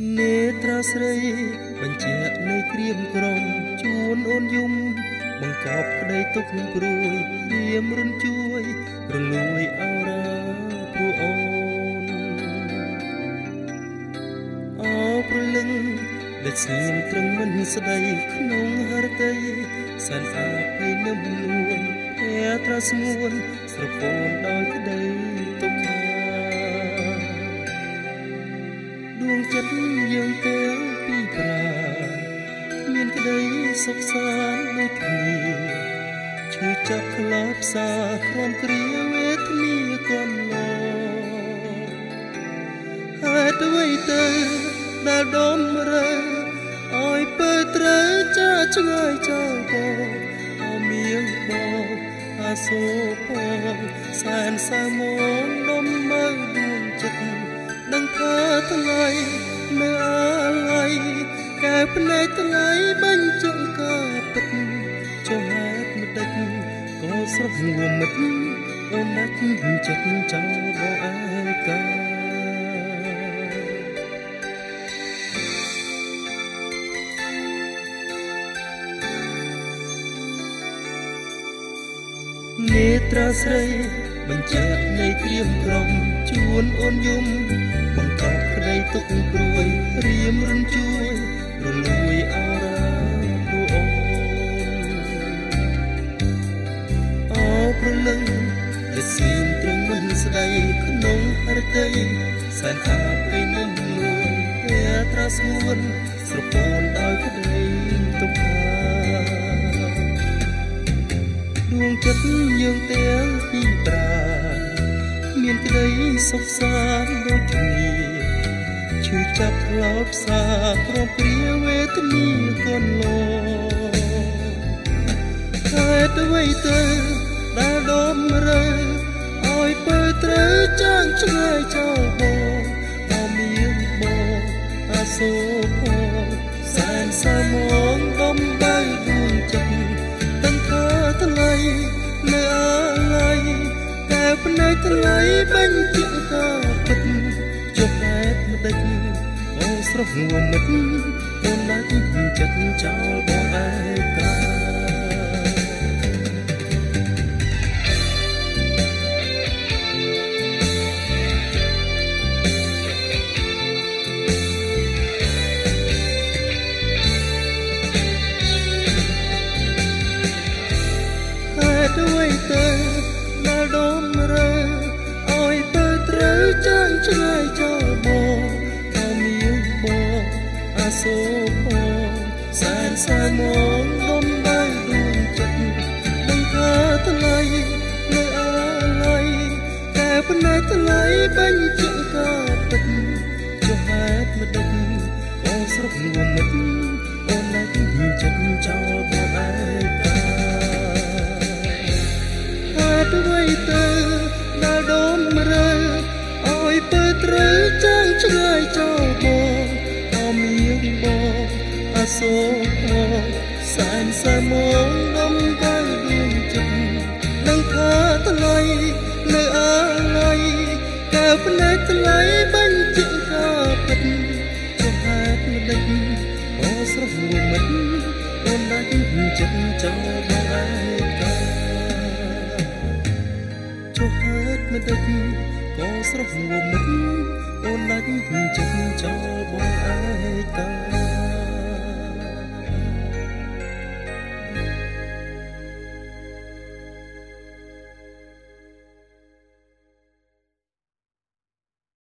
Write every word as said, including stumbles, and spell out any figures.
នេត្រាស្រីបញ្ជាក់នៃក្រៀមក្រំជួនអូនយំបង្កប់ក្តីទុកព្រួយរៀមរុនជួយរលួយអរាព្រោះអូនអោប្រលឹងដែលស្ងៀមត្រឹងមិនស្ដីក្នុងហរតីសែនអាភ័យនឹមនួនតែត្រាស្ងួនស្រពោនដោយក្តីទុក្ខាដួងចិត្តយើងទាំងពីរប្រាមានក្តីសុខសាន្តដូចគ្នាឈឺចាប់ក្លោបផ្សាក្រំគ្រាវេទនាកន្លងហេតុអ្វីទៅដែលដុំរើឲ្យពើត្រូវចាឆ្ងាយចោលបងអមៀងបងអាសូរផងសែនសាមងដុំមើលដួងចិត្តនឹងថាថ្លៃនៅអាឡ័យកែភ្នែកថ្លៃបញ្ជាក់ការពិតចុះហេតុមិនដេចក៏ស្រស់ងំមិតអូនណាស់ចិត្តចោលបងឯកានេត្រាស្រីបញ្ជាក់នៃក្រៀមក្រំជួនអូនយំបង្កប់ក្តីទុកព្រួយរៀមរុនជួយរលួយអរាព្រោះអូនអោប្រលឹងដែលស្ងៀមត្រឹងមិនស្ដីក្នុងហរតីសែនអាភ័យនឹមនួនតែត្រាស្ងួនស្រពោនដោយក្តីទុក្ខាដួងចិត្តយើងទាំងពីរប្រាមានក្តីសុខសាន្តដូចគ្នាឈឺចាប់ក្លោបផ្សាក្រំព្រាវេទនាកន្លងហេតុអ្វីទៅដែលដុំរើឲ្យពើត្រូវចាងឆ្ងាយចោលបងអមៀងបងអាសូរផងសែនសាមងដុំបើដួងចិត្តដឹងថាថ្លៃនៅអាឡ័យតែភ្នែកថ្លៃបញ្ជាក់ការពិតចុះហេតុមិនដេចអូស្រស់ងំមិតអូនណាស់ចិត្តចោលបងឯកាអ្វីទៅដែលដុំរើឲ្យពើត្រូវចាញ់ឆ្ងាយចោលបងអមៀងបងអាសូរផងសែនសាមងដុំដៃដួងចិត្តដឹងថាថ្លៃនៅអាឡ័យតែភ្នែកថ្លៃបញ្ជាក់ការពិតចុះហេតុមិនដេចក៏ស្រស់ងំមិតអូនណាស់ចិត្តចោលបងឯកាអ្វីទៅដែលដុំរើឲ្យពើត្រូវចាងឆ្ងាយចោលបងអមៀងបងអាសូរផងសែនសាមងដុំបើដួងចិត្តដឹងថាថ្លៃនៅអាឡ័យកែភ្នែកថ្លៃបញ្ជាក់ការពិតចុះហេតុមិនដេចអូស្រស់ងំមិតអូនណាស់ចិត្តចោលបងឯកាចុះហេតុមិនដេចក៏ស្រស់ងំមិតអូនណាស់ចិត្តចោលបងឯកា